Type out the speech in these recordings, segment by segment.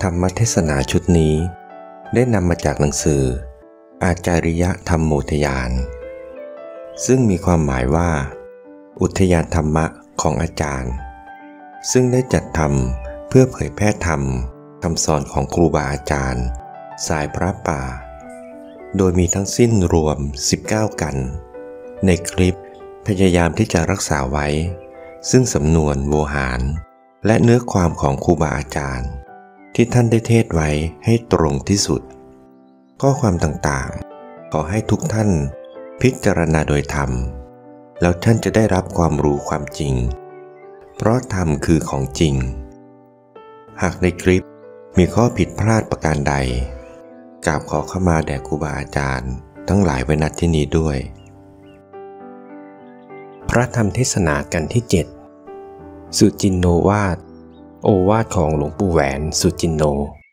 ธรรมเทศนาชุดนี้ได้นำมาจากหนังสืออาจาริยธรรมโมทยานซึ่งมีความหมายว่าอุทยานธรรมะของอาจารย์ซึ่งได้จัดทำเพื่อเผยแพร่ธรรมคำสอนของครูบาอาจารย์สายพระป่าโดยมีทั้งสิ้นรวม19กันในคลิปพยายามที่จะรักษาไว้ซึ่งสำนวนโวหารและเนื้อความของครูบาอาจารย์ที่ท่านได้เทศไว้ให้ตรงที่สุดข้อความต่างๆขอให้ทุกท่านพิจารณาโดยธรรมแล้วท่านจะได้รับความรู้ความจริงเพราะธรรมคือของจริงหากในคลิปมีข้อผิดพลาดประการใดกราบขอเข้ามาแด่ครูบาอาจารย์ทั้งหลายไว้ณที่นี้ด้วยพระธรรมเทศนากันที่7สุจินโนวาทโอวาทของหลวงปู่แหวนสุจินโน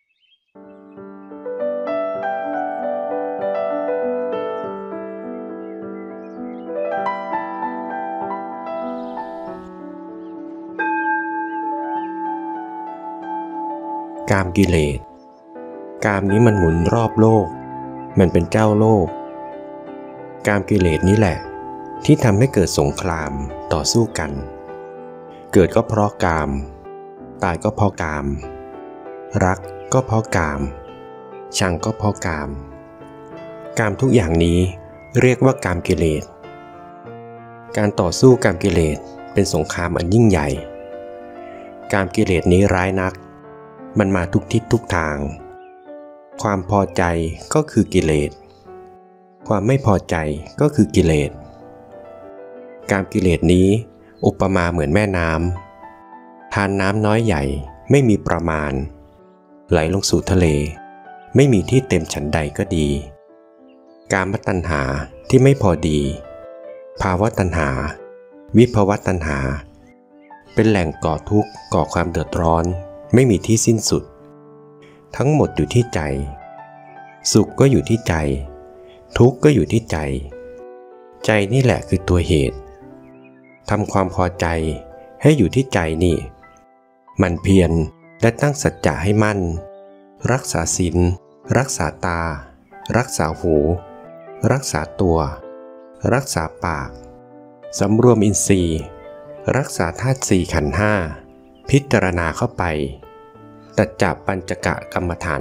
กามกิเลสกามนี้มันหมุนรอบโลกมันเป็นเจ้าโลกกามกิเลสนี้แหละที่ทำให้เกิดสงครามต่อสู้กันเกิดก็เพราะกามตายก็เพราะกามรักก็เพราะกามชังก็เพราะกามกามทุกอย่างนี้เรียกว่ากามกิเลสการต่อสู้กามกิเลสเป็นสงครามอันยิ่งใหญ่กามกิเลสนี้ร้ายนักมันมาทุกทิศทุกทางความพอใจก็คือกิเลสความไม่พอใจก็คือกิเลสกามกิเลสนี้อุปมาเหมือนแม่น้ำทานน้ำน้อยใหญ่ไม่มีประมาณไหลลงสู่ทะเลไม่มีที่เต็มฉันใดก็ดีกามตัณหาที่ไม่พอดีภาวะตัณหาวิภวตัณหาเป็นแหล่งก่อทุกข์ก่อความเดือดร้อนไม่มีที่สิ้นสุดทั้งหมดอยู่ที่ใจสุขก็อยู่ที่ใจทุกข์ก็อยู่ที่ใจใจนี่แหละคือตัวเหตุทำความพอใจให้อยู่ที่ใจนี่มันเพียรและตั้งสัจจะให้มั่นรักษาศีลรักษาตารักษาหูรักษาตัวรักษาปากสำรวมอินทรีย์รักษาธาตุสี่ขันธ์ห้าพิจารณาเข้าไปตัดจับปัญจกะกรรมฐาน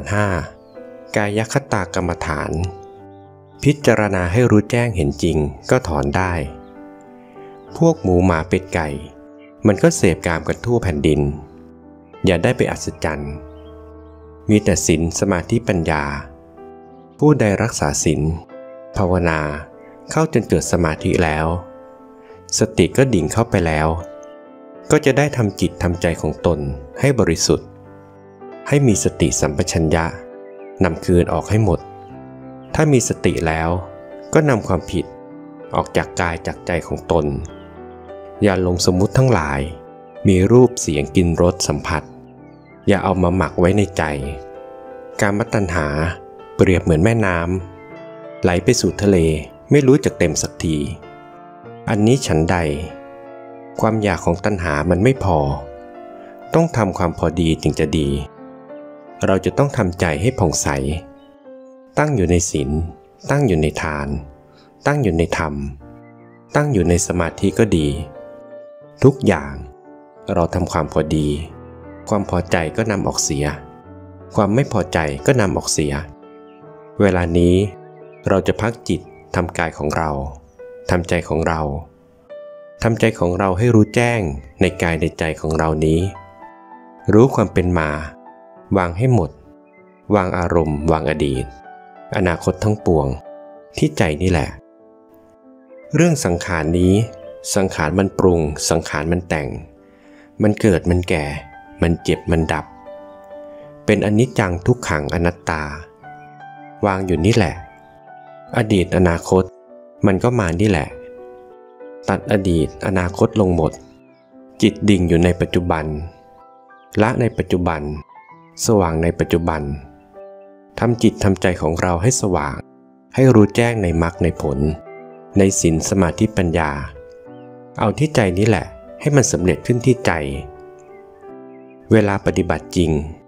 5กายคตากรรมฐานพิจารณาให้รู้แจ้งเห็นจริงก็ถอนได้พวกหมูหมาเป็ดไก่มันก็เสพกามกันทั่วแผ่นดินอย่าได้ไปอัศจรรย์มีแต่ศีลสมาธิปัญญาผู้ใดรักษาศีลภาวนาเข้าจนเกิดสมาธิแล้วสติก็ดิ่งเข้าไปแล้วก็จะได้ทำจิตทำใจของตนให้บริสุทธิ์ให้มีสติสัมปชัญญะนำคืนออกให้หมดถ้ามีสติแล้วก็นำความผิดออกจากกายจากใจของตนอย่าลงสมมุติทั้งหลายมีรูปเสียงกลิ่นรสสัมผัสอย่าเอามาหมักไว้ในใจกามตัณหาเปรียบเหมือนแม่น้ำไหลไปสู่ทะเลไม่รู้จักเต็มสักทีอันนี้ฉันใดความอยากของตัณหามันไม่พอต้องทำความพอดีจึงจะดีเราจะต้องทำใจให้ผ่องใสตั้งอยู่ในศีลตั้งอยู่ในทานตั้งอยู่ในธรรมตั้งอยู่ในสมาธิก็ดีทุกอย่างเราทำความพอดีความพอใจก็นำออกเสียความไม่พอใจก็นำออกเสียเวลานี้เราจะพักจิตทำกายของเราทำใจของเราทำใจของเราให้รู้แจ้งในกายในใจของเรานี้รู้ความเป็นมาวางให้หมดวางอารมณ์วางอดีตอนาคตทั้งปวงที่ใจนี่แหละเรื่องสังขารนี้สังขารมันปรุงสังขารมันแต่งมันเกิดมันแก่มันเจ็บมันดับเป็นอนิจจังทุกขังอนัตตาวางอยู่นี่แหละอดีตอนาคตมันก็มานี่แหละตัดอดีตอนาคตลงหมดจิตดิ่งอยู่ในปัจจุบันละในปัจจุบันสว่างในปัจจุบันทำจิตทำใจของเราให้สว่างให้รู้แจ้งในมรรคในผลในศีลสมาธิปัญญาเอาที่ใจนี้แหละให้มันสำเร็จขึ้นที่ใจเวลาปฏิบัติจริง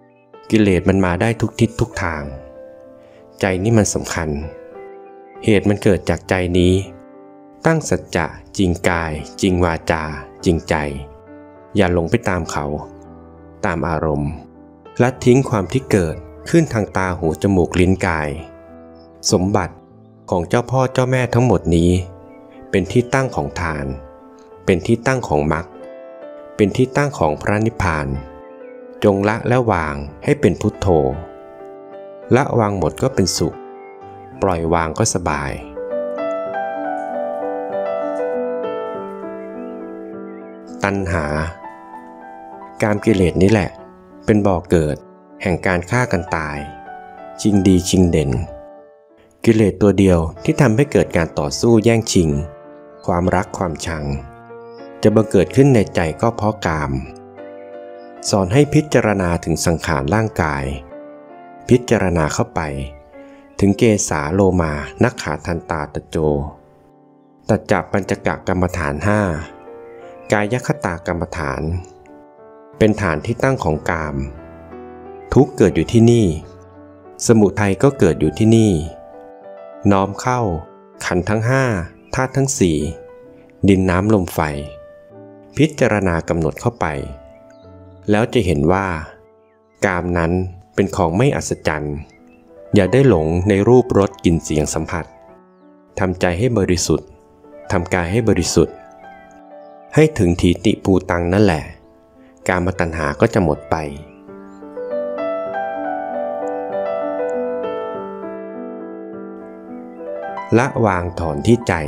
กิเลสมันมาได้ทุกทิศทุกทางใจนี่มันสำคัญเหตุมันเกิดจากใจนี้ตั้งสัจจะจริงกายจริงวาจาจริงใจอย่าหลงไปตามเขาตามอารมณ์ละทิ้งความที่เกิดขึ้นทางตาหูจมูกลิ้นกายสมบัติของเจ้าพ่อเจ้าแม่ทั้งหมดนี้เป็นที่ตั้งของทานเป็นที่ตั้งของมรรคเป็นที่ตั้งของพระนิพพานจงละและวางให้เป็นพุทโธละวางหมดก็เป็นสุขปล่อยวางก็สบายตัณหากามกิเลสนี้แหละเป็นบ่อเกิดแห่งการฆ่ากันตายชิงดีชิงเด่นกิเลสตัวเดียวที่ทำให้เกิดการต่อสู้แย่งชิงความรักความชังจะบังเกิดขึ้นในใจก็เพราะกามสอนให้พิจารณาถึงสังขารร่างกายพิจารณาเข้าไปถึงเกสาโลมานักขาทันตาตะโจตัจจปัญจกกรรมฐาน5กายคตากรรมฐานเป็นฐานที่ตั้งของกามทุกข์เกิดอยู่ที่นี่สมุทัยก็เกิดอยู่ที่นี่น้อมเข้าขันธ์ทั้ง5ธาตุทั้ง4ดินน้ำลมไฟพิจารณากำหนดเข้าไปแล้วจะเห็นว่ากามนั้นเป็นของไม่อัศจรรย์อย่าได้หลงในรูปรสกลิ่นเสียงสัมผัสทำใจให้บริสุทธิ์ทำกายให้บริสุทธิ์ให้ถึงถีติภูตังนั่นแหละกามตัณหาก็จะหมดไปละวางถอนที่ใจ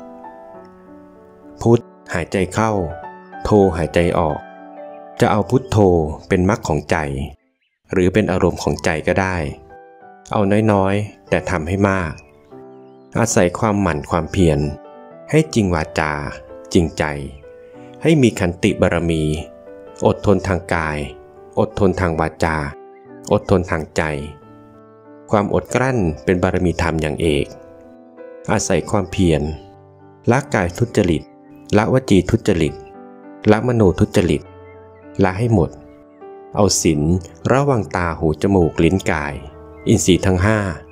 พุทธหายใจเข้าโธหายใจออกจะเอาพุทโธเป็นมรรคของใจหรือเป็นอารมณ์ของใจก็ได้เอาน้อยๆแต่ทำให้มากอาศัยความหมั่นความเพียรให้จริงวาจาจริงใจให้มีขันติบารมีอดทนทางกายอดทนทางวาจาอดทนทางใจความอดกลั้นเป็นบารมีธรรมอย่างเอกอาศัยความเพียรละกายทุจริตละวจีทุจริตละมโนทุจริตละให้หมดเอาศีลระวังตาหูจมูกลิ้นกายอินทรีย์ทั้ง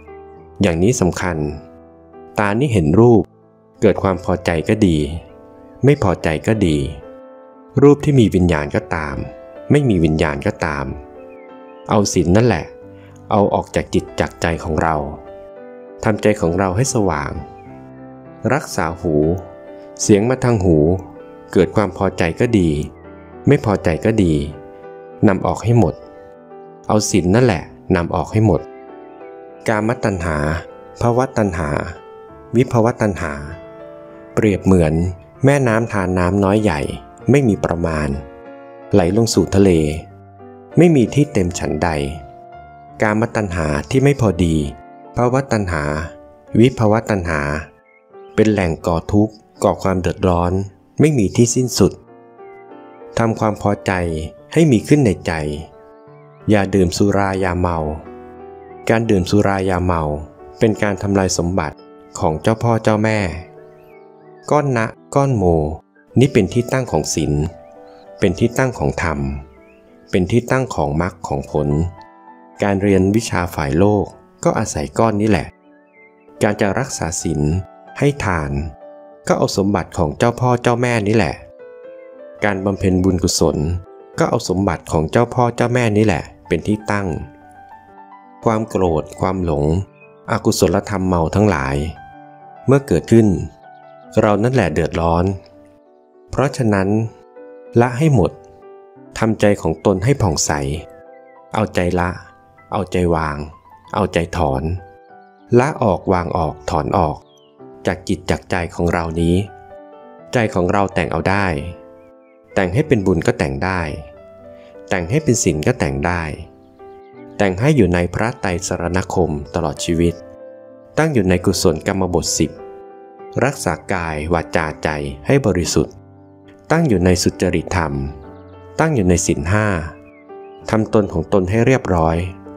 5อย่างนี้สำคัญตานี่เห็นรูปเกิดความพอใจก็ดีไม่พอใจก็ดีรูปที่มีวิญญาณก็ตามไม่มีวิญญาณก็ตามเอาศีลนั่นแหละเอาออกจากจิตจากใจของเราทำใจของเราให้สว่างรักษาหูเสียงมาทางหูเกิดความพอใจก็ดีไม่พอใจก็ดีนำออกให้หมดเอาศีลนั่นแหละนำออกให้หมดกามตัณหาภวตัณหาวิภวตัณหาเปรียบเหมือนแม่น้ำทานน้ำน้อยใหญ่ไม่มีประมาณไหลลงสู่ทะเลไม่มีที่เต็มฉันใดกามตัณหาที่ไม่พอดีภวตัณหาวิภวตัณหาเป็นแหล่งก่อทุกข์ก่อความเดือดร้อนไม่มีที่สิ้นสุดทำความพอใจให้มีขึ้นในใจอย่าดื่มสุรายาเมาการดื่มสุรายาเมาเป็นการทำลายสมบัติของเจ้าพ่อเจ้าแม่ก้อนนะก้อนโมนี่เป็นที่ตั้งของศีลเป็นที่ตั้งของธรรมเป็นที่ตั้งของมรรคของผลการเรียนวิชาฝ่ายโลกก็อาศัยก้อนนี้แหละการจะรักษาศีลให้ทานก็เอาสมบัติของเจ้าพ่อเจ้าแม่นี่แหละการบำเพ็ญบุญกุศลก็เอาสมบัติของเจ้าพ่อเจ้าแม่นี่แหละเป็นที่ตั้งความโกรธความหลงอกุศลธรรมเมาทั้งหลายเมื่อเกิดขึ้นเรานั่นแหละเดือดร้อนเพราะฉะนั้นละให้หมดทำใจของตนให้ผ่องใสเอาใจละเอาใจวางเอาใจถอนละออกวางออกถอนออกจากจิตจากใจของเรานี้ใจของเราแต่งเอาได้แต่งให้เป็นบุญก็แต่งได้แต่งให้เป็นศีลก็แต่งได้แต่งให้อยู่ในพระไตรสรณคมตลอดชีวิตตั้งอยู่ในกุศลกรรมบท10รักษากายวาจาใจให้บริสุทธิ์ตั้งอยู่ในสุจริตธรรมตั้งอยู่ในศีล5ทำตนของตนให้เรียบร้อย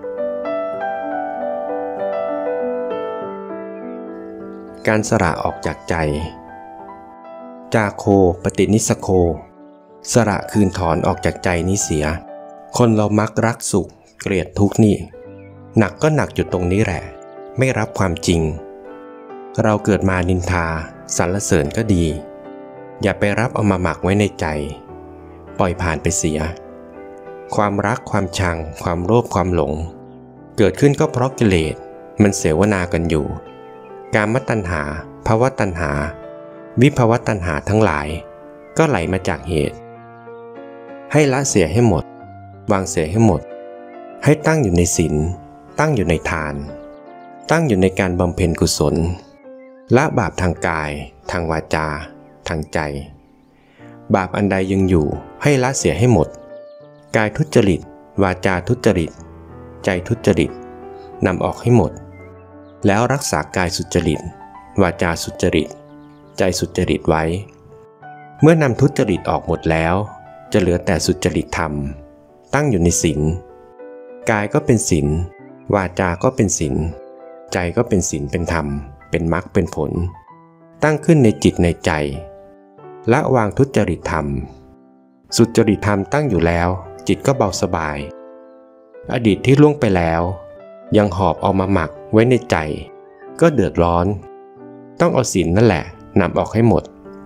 การสละออกจากใจจาโคปฏินิสโคสละคืนถอนออกจากใจนี้เสียคนเรามักรักสุขเกลียดทุกข์นี่หนักก็หนักอยู่ตรงนี้แหละไม่รับความจริงเราเกิดมานินทาสรรเสริญก็ดีอย่าไปรับเอามาหมักไว้ในใจปล่อยผ่านไปเสียความรักความชังความโลภความหลงเกิดขึ้นก็เพราะกิเลสมันเสวนากันอยู่กามตัณหาภวตัณหาวิภวตัณหาทั้งหลายก็ไหลมาจากเหตุให้ละเสียให้หมดวางเสียให้หมดให้ตั้งอยู่ในศีลตั้งอยู่ในทานตั้งอยู่ในการบำเพ็ญกุศลละบาปทางกายทางวาจาทางใจบาปอันใดยังอยู่ให้ละเสียให้หมดกายทุจริตวาจาทุจริตใจทุจริตนำออกให้หมดแล้วรักษากายสุจริตวาจาสุจริตใจสุจริตไว้เมื่อนำทุจริตออกหมดแล้วจะเหลือแต่สุจริตธรรมตั้งอยู่ในศีลกายก็เป็นศีลวาจาก็เป็นศีลใจก็เป็นศีลเป็นธรรมเป็นมรรคเป็นผลตั้งขึ้นในจิตในใจละวางทุจริตธรรมสุจริตธรรมตั้งอยู่แล้วจิตก็เบาสบายอดีตที่ล่วงไปแล้วยังหอบเอามาหมักไว้ในใจก็เดือดร้อนต้องเอาศีลนั่นแหละนำออกให้หมด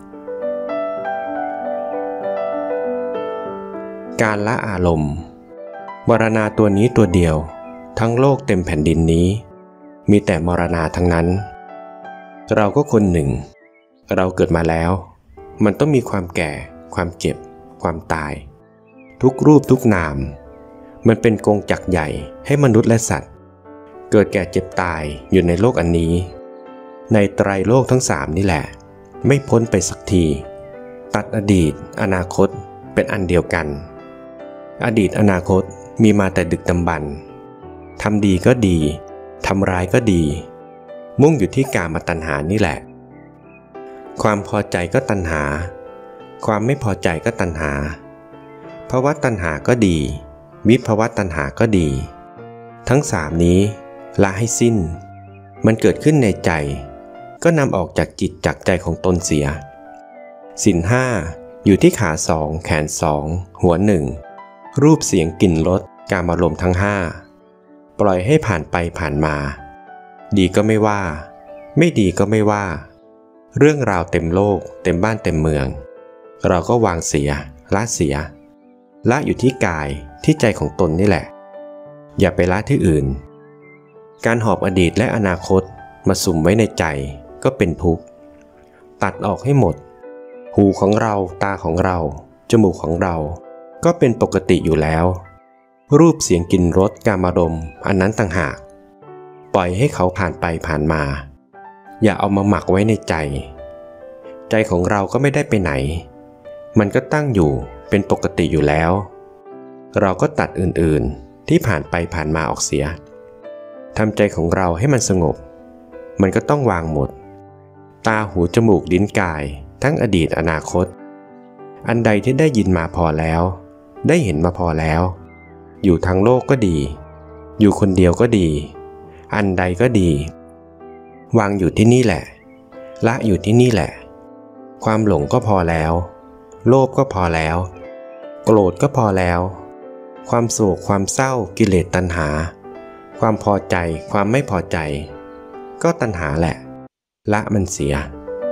การละอารมณ์มรณาตัวนี้ตัวเดียวทั้งโลกเต็มแผ่นดินนี้มีแต่มรณาทั้งนั้นเราก็คนหนึ่งเราเกิดมาแล้วมันต้องมีความแก่ความเจ็บความตายทุกรูปทุกนามมันเป็นกงจักรใหญ่ให้มนุษย์และสัตว์เกิดแก่เจ็บตายอยู่ในโลกอันนี้ในไตรโลกทั้งสามนี่แหละไม่พ้นไปสักทีตัดอดีตอนาคตเป็นอันเดียวกันอดีตอนาคตมีมาแต่ดึกดำบรรพ์ทำดีก็ดีทำร้ายก็ดีมุ่งอยู่ที่กามตัณหานี่แหละความพอใจก็ตัณหาความไม่พอใจก็ตัณหาภวตัณหาก็ดีวิภวตัณหาก็ดีทั้งสามนี้ละให้สิ้นมันเกิดขึ้นในใจก็นำออกจากจิตจากใจของตนเสียศีลห้าอยู่ที่ขาสองแขนสองหัวหนึ่งรูปเสียงกลิ่นรสกามารมณ์ทั้งห้าปล่อยให้ผ่านไปผ่านมาดีก็ไม่ว่าไม่ดีก็ไม่ว่าเรื่องราวเต็มโลกเต็มบ้านเต็มเมืองเราก็วางเสียละเสียละอยู่ที่กายที่ใจของตนนี่แหละอย่าไปละที่อื่นการหอบอดีตและอนาคตมาสุมไว้ในใจก็เป็นทุกข์ตัดออกให้หมดหูของเราตาของเราจมูกของเราก็เป็นปกติอยู่แล้วรูปเสียงกลิ่นรสกามารมณ์อันนั้นต่างหากปล่อยให้เขาผ่านไปผ่านมาอย่าเอามาหมักไว้ในใจใจของเราก็ไม่ได้ไปไหนมันก็ตั้งอยู่เป็นปกติอยู่แล้วเราก็ตัดอื่นๆที่ผ่านไปผ่านมาออกเสียทำใจของเราให้มันสงบมันก็ต้องวางหมดตาหูจมูกลิ้นกายทั้งอดีตอนาคตอันใดที่ได้ยินมาพอแล้วได้เห็นมาพอแล้วอยู่ทางโลกก็ดีอยู่คนเดียวก็ดีอันใดก็ดีวางอยู่ที่นี่แหละละอยู่ที่นี่แหละความหลงก็พอแล้วโลภก็พอแล้วโกรธก็พอแล้วความโศกความเศร้ากิเลสตัณหาความพอใจความไม่พอใจก็ตัณหาแหละละมันเสีย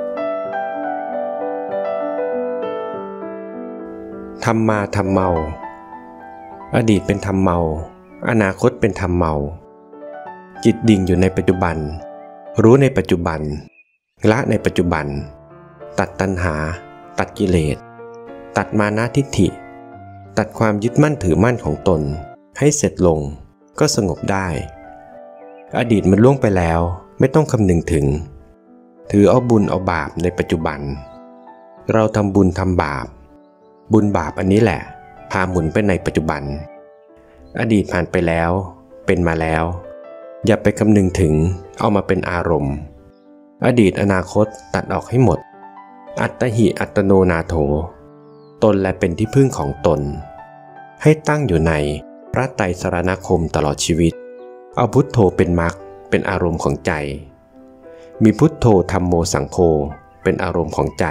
ธรรมาธรรมเมาอดีตเป็นธรรมเมาอนาคตเป็นธรรมเมาจิตดิ่งอยู่ในปัจจุบันรู้ในปัจจุบันละในปัจจุบันตัดตัณหาตัดกิเลสตัดมานะทิฏฐิตัดความยึดมั่นถือมั่นของตนให้เสร็จลงก็สงบได้อดีตมันล่วงไปแล้วไม่ต้องคำนึงถึงถือเอาบุญเอาบาปในปัจจุบันเราทำบุญทำบาปบุญบาปอันนี้แหละพาหมุนไปในปัจจุบันอดีตผ่านไปแล้วเป็นมาแล้วอย่าไปคำนึงถึงเอามาเป็นอารมณ์อดีตอนาคตตัดออกให้หมดอัตตหิอัตโนนาโถตนและเป็นที่พึ่งของตนให้ตั้งอยู่ในพระไตรสรณคมตลอดชีวิตเอาพุทโธเป็นมรรคเป็นอารมณ์ของใจมีพุทโธธัมโมสังโฆเป็นอารมณ์ของใจ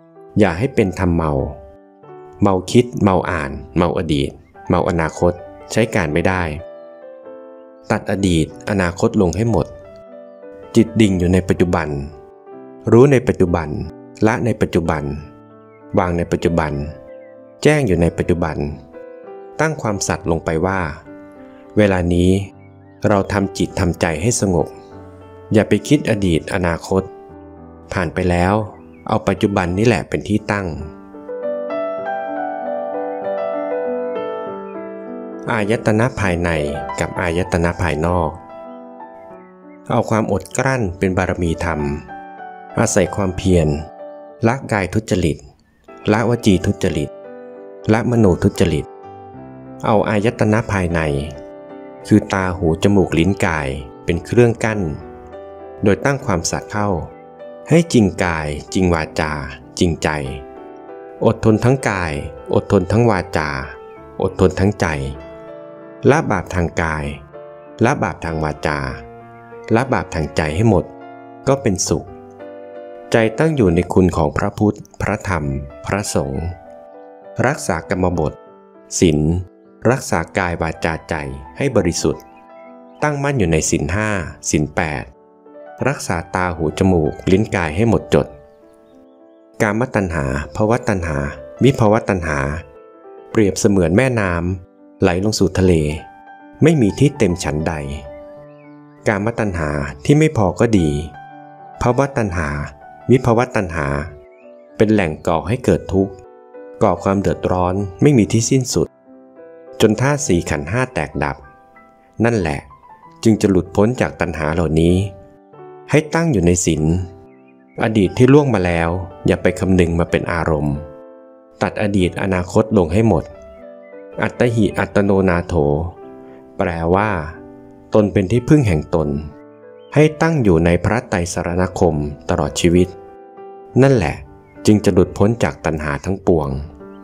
อย่าให้เป็นธรรมเมาคิดเมาอ่านเมาอดีตเมาอนาคตใช้การไม่ได้ตัดอดีตอนาคตลงให้หมดจิตดิ่งอยู่ในปัจจุบันรู้ในปัจจุบันละในปัจจุบันวางในปัจจุบันแจ้งอยู่ในปัจจุบันตั้งความสัตย์ลงไปว่าเวลานี้เราทำจิตทำใจให้สงบอย่าไปคิดอดีตอนาคตผ่านไปแล้วเอาปัจจุบันนี่แหละเป็นที่ตั้งอายตนะภายในกับอายตนะภายนอกเอาความอดกลั้นเป็นบารมีธรรมอาศัยความเพียรละกายทุจริตละวจีทุจริตละมโนทุจริตเอาอายตนะภายในคือตาหูจมูกลิ้นกายเป็นเครื่องกั้นโดยตั้งความสัตย์เข้าให้จริงกายจริงวาจาจริงใจอดทนทั้งกายอดทนทั้งวาจาอดทนทั้งใจละบาปทางกายละบาปทางวาจาละบาปทางใจให้หมดก็เป็นสุขใจตั้งอยู่ในคุณของพระพุทธพระธรรมพระสงฆ์รักษากรรมบทศีลรักษากายวาจาใจให้บริสุทธิ์ตั้งมั่นอยู่ในศีลห้าศีลแปดรักษาตาหูจมูกลิ้นกายให้หมดจดกามตัณหาภวตัณหาวิภวตัณหาเปรียบเสมือนแม่น้ำไหลลงสู่ทะเลไม่มีที่เต็มฉันใดกามตัณหาที่ไม่พอก็ดีภวตัณหาวิภวตัณหาเป็นแหล่งก่อให้เกิดทุกข์ก่อความเดือดร้อนไม่มีที่สิ้นสุดจนธาตุสี่ขันธ์ห้าแตกดับนั่นแหละจึงจะหลุดพ้นจากตัณหาเหล่านี้ให้ตั้งอยู่ในศีลอดีตที่ล่วงมาแล้วอย่าไปคำนึงมาเป็นอารมณ์ตัดอดีตอนาคตลงให้หมดอัตหิอัตโนนาโถแปลว่าตนเป็นที่พึ่งแห่งตนให้ตั้งอยู่ในพระไตรสรณคมตลอดชีวิตนั่นแหละจึงจะหลุดพ้นจากตัณหาทั้งปวง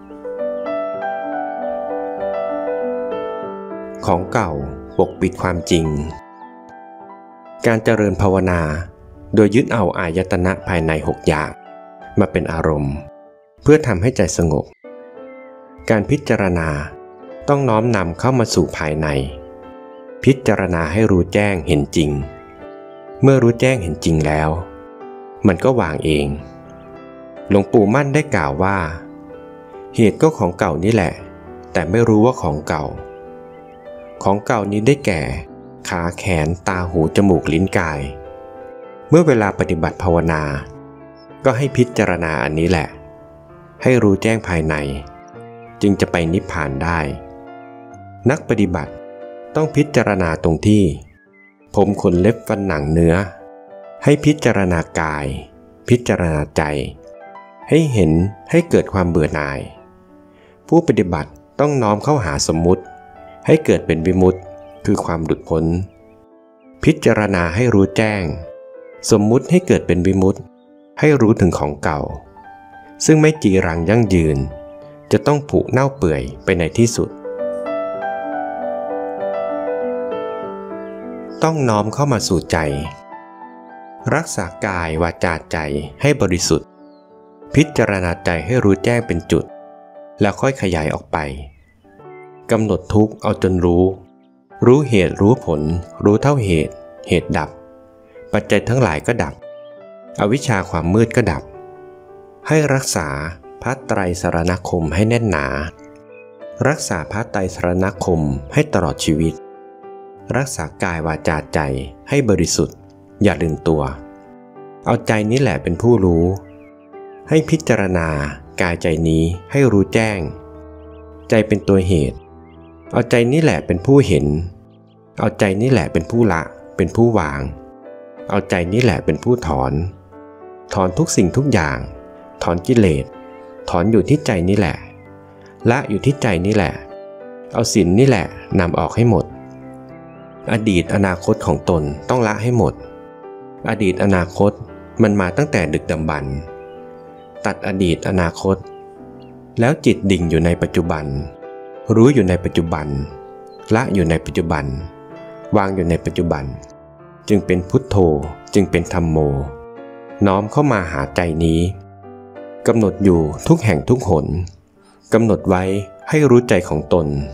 ของเก่าปกปิดความจริงการเจริญภาวนาโดยยึดเอาอายตนะภายใน6อย่างมาเป็นอารมณ์เพื่อทำให้ใจสงบการพิจารณาต้องน้อมนำเข้ามาสู่ภายในพิจารณาให้รู้แจ้งเห็นจริงเมื่อรู้แจ้งเห็นจริงแล้วมันก็วางเองหลวงปู่มั่นได้กล่าวว่าเหตุก็ของเก่านี่แหละแต่ไม่รู้ว่าของเก่าของเก่านี้ได้แก่ขาแขนตาหูจมูกลิ้นกายเมื่อเวลาปฏิบัติภาวนาก็ให้พิจารณาอันนี้แหละให้รู้แจ้งภายในจึงจะไปนิพพานได้นักปฏิบัติต้องพิจารณาตรงที่ผมขนเล็บฟันหนังเนื้อให้พิจารณากายพิจารณาใจให้เห็นให้เกิดความเบื่อหน่ายผู้ปฏิบัติต้องน้อมเข้าหาสมมุติให้เกิดเป็นวิมุตติคือความหลุดพ้นพิจารณาให้รู้แจ้งสมมุติให้เกิดเป็นวิมุตติให้รู้ถึงของเก่าซึ่งไม่จีรังยั่งยืนจะต้องผุเน่าเปื่อยไปในที่สุดต้องน้อมเข้ามาสู่ใจรักษากายวาจาใจให้บริสุทธิ์พิจารณาใจให้รู้แจ้งเป็นจุดแล้วค่อยขยายออกไปกำหนดทุกข์เอาจนรู้เหตุรู้ผลรู้เท่าเหตุเหตุดับปัจจัยทั้งหลายก็ดับอวิชชาความมืดก็ดับให้รักษาพระไตรสรณคมให้แน่นหนารักษาพระไตรสรณคมให้ตลอดชีวิตรักษากายวาจาใจให้บริสุทธิ์อย่าลืมตัวเอาใจนี้แหละเป็นผู้รู้ให้พิจารณากายใจนี้ให้รู้แจ้งใจเป็นตัวเหตุเอาใจนี้แหละเป็นผู้เห็นเอาใจนี้แหละเป็นผู้ละเป็นผู้วางเอาใจนี้แหละเป็นผู้ถอนทุกสิ่งทุกอย่างถอนกิเลสถอนอยู่ที่ใจนี่แหละละอยู่ที่ใจนี่แหละเอาศีลนี่แหละนำออกให้หมดอดีตอนาคตของตนต้องละให้หมดอดีตอนาคตมันมาตั้งแต่ดึกดำบรรพ์ตัดอดีตอนาคตแล้วจิตดิ่งอยู่ในปัจจุบันรู้อยู่ในปัจจุบันละอยู่ในปัจจุบันวางอยู่ในปัจจุบันจึงเป็นพุทโธจึงเป็นธัมโมน้อมเข้ามาหาใจนี้กำหนดอยู่ทุกแห่งทุกหนกำหนดไว้ให้รู้ใจของตน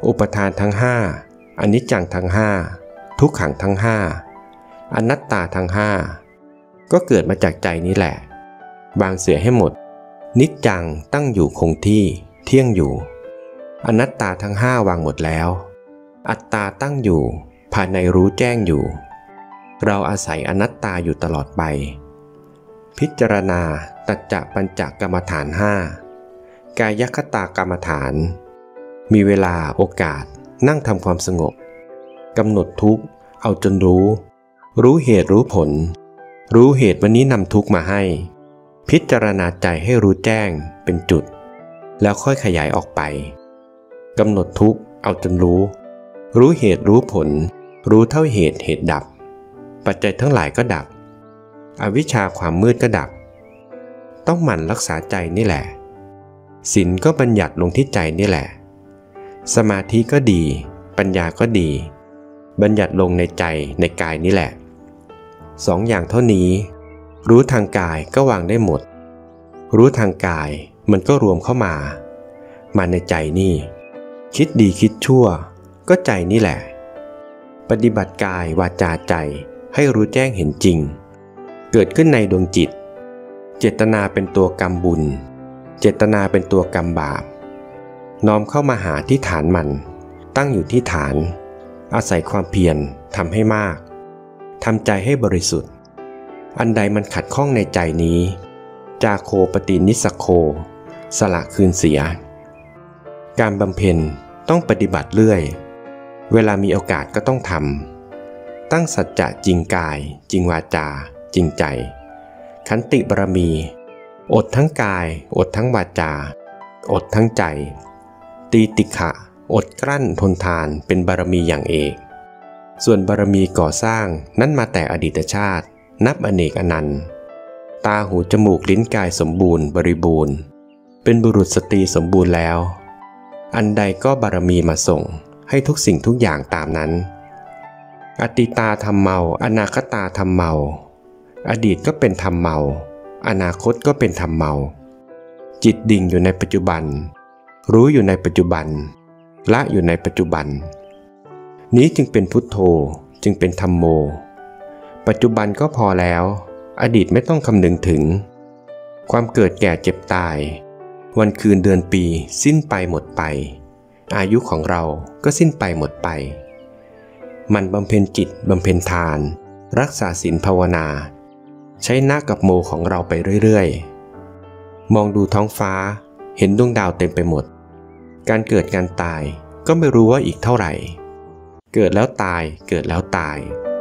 อุปทานทั้งห้าอนิจจังทั้งห้าทุกขังทั้งห้าอนัตตาทั้งห้าก็เกิดมาจากใจนี้แหละวางเสียให้หมดนิจจังตั้งอยู่คงที่เที่ยงอยู่อนัตตาทั้งห้าวางหมดแล้วอัตตาตั้งอยู่ภายในรู้แจ้งอยู่เราอาศัยอนัตตาอยู่ตลอดไปพิจารณาตัจจะปัญจกรรมฐานห้ากายคตากรรมฐานมีเวลาโอกาสนั่งทำความสงบกำหนดทุกข์เอาจนรู้เหตุรู้ผลรู้เหตุวันนี้นำทุกข์มาให้พิจารณาใจให้รู้แจ้งเป็นจุดแล้วค่อยขยายออกไปกำหนดทุกข์เอาจนรู้เหตุรู้ผลรู้เท่าเหตุดับปัจจัยทั้งหลายก็ดับอวิชชาความมืดก็ดับต้องหมั่นรักษาใจนี่แหละศีลก็บัญญัติลงที่ใจนี่แหละสมาธิก็ดีปัญญาก็ดีบัญญัติลงในใจในกายนี่แหละสองอย่างเท่านี้รู้ทางกายก็วางได้หมดรู้ทางกายมันก็รวมเข้ามาในใจนี่คิดดีคิดชั่วก็ใจนี่แหละปฏิบัติกายวาจาใจให้รู้แจ้งเห็นจริงเกิดขึ้นในดวงจิตเจตนาเป็นตัวกรรมบุญเจตนาเป็นตัวกรรมบาปน้อมเข้ามาหาที่ฐานมันตั้งอยู่ที่ฐานอาศัยความเพียรทำให้มากทำใจให้บริสุทธิ์อันใดมันขัดข้องในใจนี้จาโคปฏินิสสโคสละคืนเสียการบำเพ็ญต้องปฏิบัติเรื่อยเวลามีโอกาสก็ต้องทำตั้งสัจจะจริงกายจริงวาจาจริงใจขันติบารมีอดทั้งกายอดทั้งวาจาอดทั้งใจตีติขะอดกลั้นทนทานเป็นบารมีอย่างเอกส่วนบารมีก่อสร้างนั้นมาแต่อดีตชาตินับอเนกอนันต์ตาหูจมูกลิ้นกายสมบูรณ์บริบูรณ์เป็นบุรุษสตรีสมบูรณ์แล้วอันใดก็บารมีมาส่งให้ทุกสิ่งทุกอย่างตามนั้นอติตาธรรมเมาอนาคตาธรรมเมาอดีตก็เป็นธรรมเมาอนาคตก็เป็นธรรมเมาจิตดิ่งอยู่ในปัจจุบันรู้อยู่ในปัจจุบันละอยู่ในปัจจุบันนี้จึงเป็นพุทโธจึงเป็นธัมโมปัจจุบันก็พอแล้วอดีตไม่ต้องคำนึงถึงความเกิดแก่เจ็บตายวันคืนเดือนปีสิ้นไปหมดไปอายุของเราก็สิ้นไปหมดไปมันบำเพ็ญจิตบำเพ็ญทานรักษาศีลภาวนาใช้นะกับโมของเราไปเรื่อยๆมองดูท้องฟ้าเห็นดวงดาวเต็มไปหมดการเกิดการตายก็ไม่รู้ว่าอีกเท่าไหร่เกิดแล้วตายเกิดแล้วตาย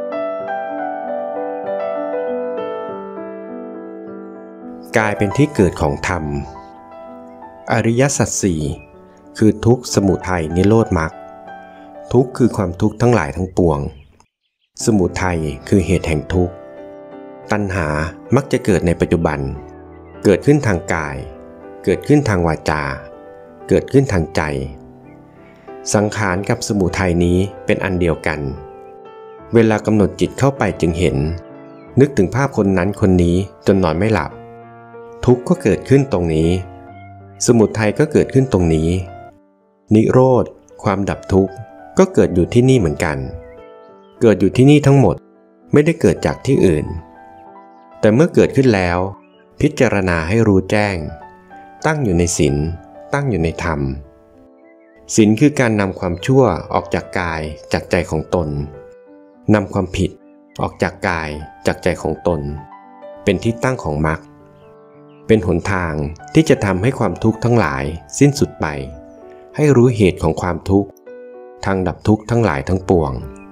กายเป็นที่เกิดของธรรมอริยสัจสี่คือทุกข์สมุทัยนิโรธมรรคทุกข์คือความทุกข์ทั้งหลายทั้งปวงสมุทัยคือเหตุแห่งทุกข์ตัณหามักจะเกิดในปัจจุบันเกิดขึ้นทางกายเกิดขึ้นทางวาจาเกิดขึ้นทางใจสังขารกับสมุทัยนี้เป็นอันเดียวกันเวลากำหนดจิตเข้าไปจึงเห็นนึกถึงภาพคนนั้นคนนี้จนนอนไม่หลับทุกข์ก็เกิดขึ้นตรงนี้สมุทัยก็เกิดขึ้นตรงนี้นิโรธความดับทุกข์ก็เกิดอยู่ที่นี่เหมือนกันเกิดอยู่ที่นี่ทั้งหมดไม่ได้เกิดจากที่อื่นแต่เมื่อเกิดขึ้นแล้วพิจารณาให้รู้แจ้งตั้งอยู่ในศีลตั้งอยู่ในธรรมศีลคือการนำความชั่วออกจากกายจากใจของตนนำความผิดออกจากกายจากใจของตนเป็นที่ตั้งของมรรคเป็นหนทางที่จะทำให้ความทุกข์ทั้งหลายสิ้นสุดไปให้รู้เหตุของความทุกข์ทางดับทุกข์ทั้งหลายทั้งปวง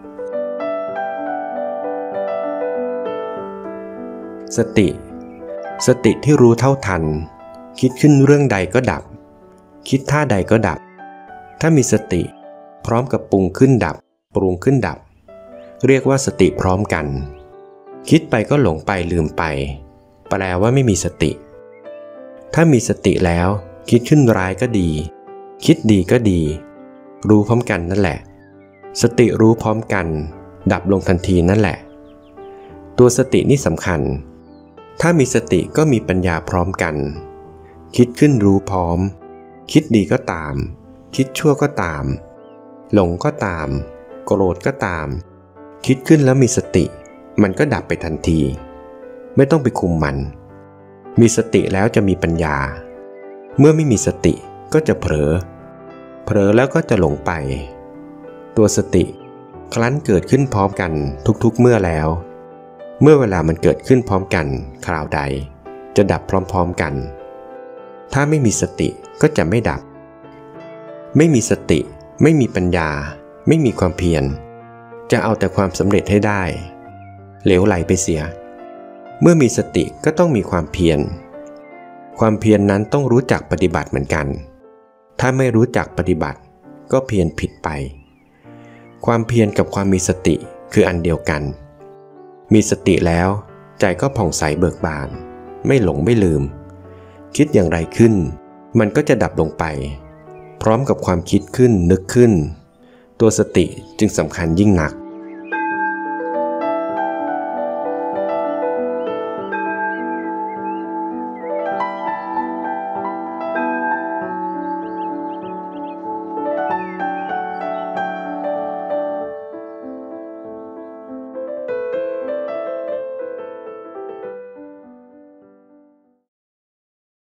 สติที่รู้เท่าทันคิดขึ้นเรื่องใดก็ดับคิดท่าใดก็ดับถ้ามีสติพร้อมกับปรุงขึ้นดับปรุงขึ้นดับเรียกว่าสติพร้อมกันคิดไปก็หลงไปลืมไปแปลว่าไม่มีสติถ้ามีสติแล้วคิดขึ้นร้ายก็ดีคิดดีก็ดีรู้พร้อมกันนั่นแหละสติรู้พร้อมกันดับลงทันทีนั่นแหละตัวสตินี่สำคัญถ้ามีสติก็มีปัญญาพร้อมกันคิดขึ้นรู้พร้อมคิดดีก็ตามคิดชั่วก็ตามหลงก็ตามโกรธก็ตามคิดขึ้นแล้วมีสติมันก็ดับไปทันทีไม่ต้องไปคุมมันมีสติแล้วจะมีปัญญาเมื่อไม่มีสติก็จะเผลอแล้วก็จะหลงไปตัวสติครั้นเกิดขึ้นพร้อมกันทุกๆเมื่อแล้วเมื่อเวลามันเกิดขึ้นพร้อมกันคราวใดจะดับพร้อมๆกันถ้าไม่มีสติก็จะไม่ดับไม่มีสติไม่มีปัญญาไม่มีความเพียรจะเอาแต่ความสำเร็จให้ได้เหลวไหลไปเสียเมื่อมีสติก็ต้องมีความเพียรความเพียรนั้นต้องรู้จักปฏิบัติเหมือนกันถ้าไม่รู้จักปฏิบัติก็เพียรผิดไปความเพียรกับความมีสติคืออันเดียวกันมีสติแล้วใจก็ผ่องใสเบิกบานไม่หลงไม่ลืมคิดอย่างไรขึ้นมันก็จะดับลงไปพร้อมกับความคิดขึ้นนึกขึ้นตัวสติจึงสำคัญยิ่งนัก